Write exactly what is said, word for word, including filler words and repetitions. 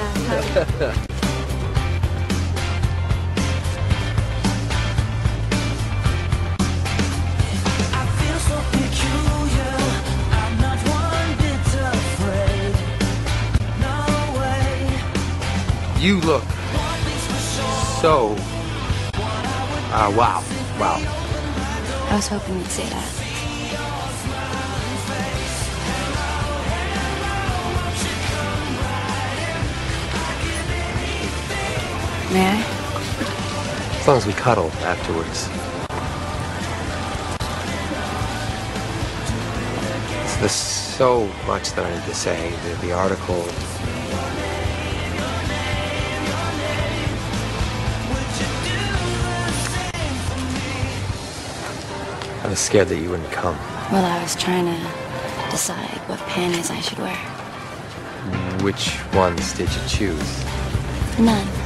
Yeah. You look so, uh, wow, wow. I was hoping you'd say that. May I? As long as we cuddle afterwards. There's so much that I need to say. The, the article. I was scared that you wouldn't come. Well, I was trying to decide what panties I should wear. Which ones did you choose? None.